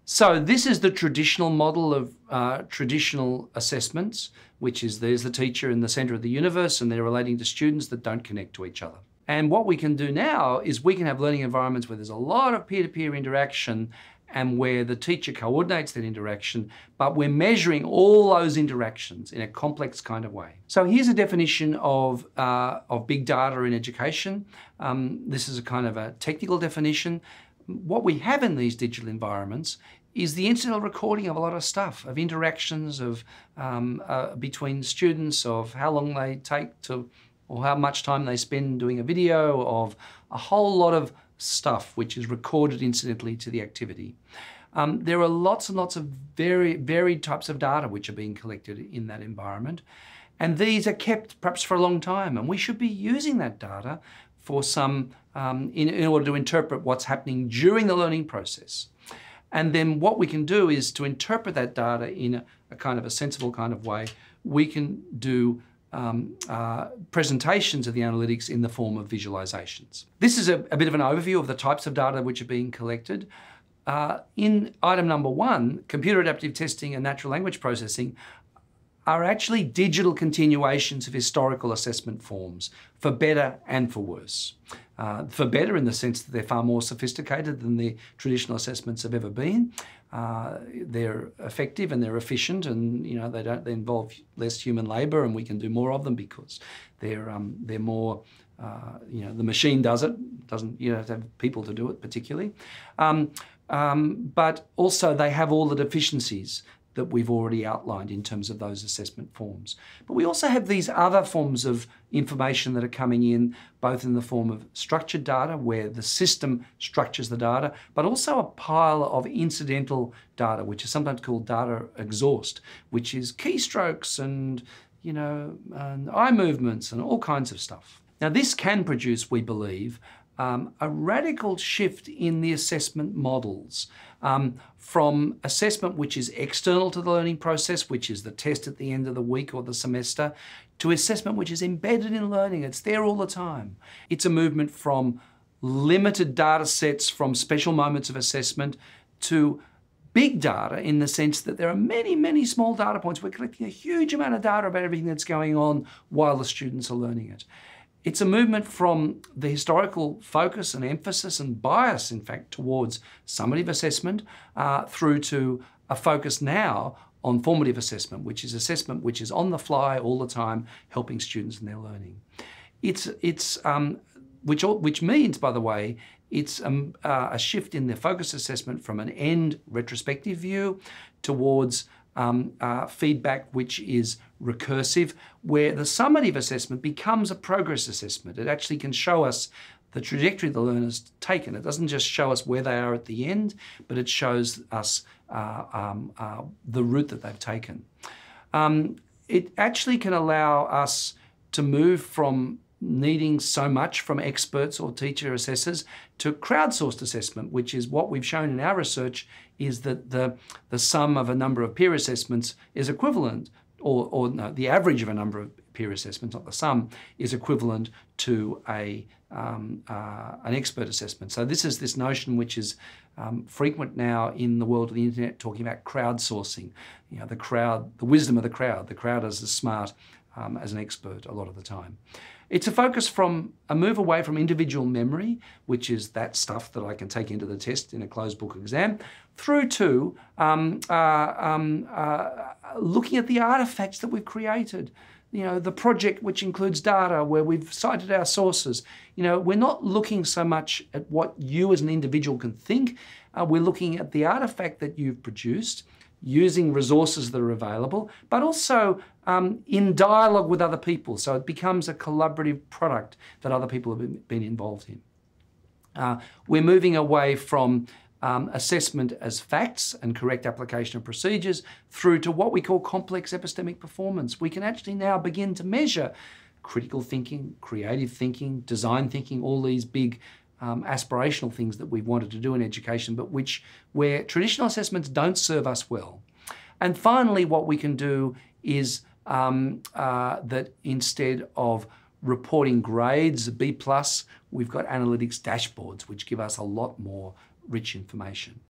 So this is the traditional model of traditional assessments, which is there's the teacher in the center of the universe and they're relating to students that don't connect to each other. And what we can do now is we can have learning environments where there's a lot of peer-to-peer interaction and where the teacher coordinates that interaction, but we're measuring all those interactions in a complex kind of way. So here's a definition of big data in education. This is a kind of a technical definition. What we have in these digital environments is the incidental recording of a lot of stuff, of interactions of between students, of how long they take to, or how much time they spend doing a video, of a whole lot of stuff which is recorded incidentally to the activity. There are lots and lots of very varied types of data which are being collected in that environment. And these are kept perhaps for a long time, and we should be using that data for some, in order to interpret what's happening during the learning process. And then what we can do is to interpret that data in a kind of a sensible kind of way. We can do presentations of the analytics in the form of visualizations. This is a bit of an overview of the types of data which are being collected. In item number 1, computer adaptive testing and natural language processing are actually digital continuations of historical assessment forms, for better and for worse. For better in the sense that they're far more sophisticated than the traditional assessments have ever been. They're effective and they're efficient, and they involve less human labour, and we can do more of them because they're more. The machine does it. Doesn't have to have people to do it particularly, but also they have all the deficiencies that we've already outlined in terms of those assessment forms. But we also have these other forms of information that are coming in, both in the form of structured data, where the system structures the data, but also a pile of incidental data, which is sometimes called data exhaust, which is keystrokes and, and eye movements and all kinds of stuff. Now, this can produce, we believe, a radical shift in the assessment models from assessment which is external to the learning process, which is the test at the end of the week or the semester, to assessment which is embedded in learning. It's there all the time. It's a movement from limited data sets from special moments of assessment to big data, in the sense that there are many, many small data points. We're collecting a huge amount of data about everything that's going on while the students are learning it. It's a movement from the historical focus and emphasis and bias, in fact, towards summative assessment through to a focus now on formative assessment, which is on the fly all the time, helping students in their learning. Which means, by the way, it's a shift in the focus assessment from an end retrospective view towards feedback which is recursive, where the summative assessment becomes a progress assessment. It actually can show us the trajectory the learner's taken. It doesn't just show us where they are at the end, but it shows us the route that they've taken. It actually can allow us to move from needing so much from experts or teacher assessors to crowdsourced assessment, which is what we've shown in our research, is that the sum of a number of peer assessments is equivalent, or no, the average of a number of peer assessments, not the sum, is equivalent to an expert assessment. So this is this notion which is frequent now in the world of the internet, talking about crowdsourcing. The crowd, the wisdom of the crowd. The crowd is as smart as an expert a lot of the time. It's a focus from a move away from individual memory, which is that stuff that I can take into the test in a closed book exam, through to looking at the artifacts that we've created. The project which includes data, where we've cited our sources. We're not looking so much at what you as an individual can think. We're looking at the artifact that you've produced, using resources that are available, but also in dialogue with other people. So it becomes a collaborative product that other people have been involved in. We're moving away from assessment as facts and correct application of procedures through to what we call complex epistemic performance. We can actually now begin to measure critical thinking, creative thinking, design thinking, all these big aspirational things that we've wanted to do in education, but where traditional assessments don't serve us well. And finally, what we can do is that instead of reporting grades, B+, we've got analytics dashboards, which give us a lot more rich information.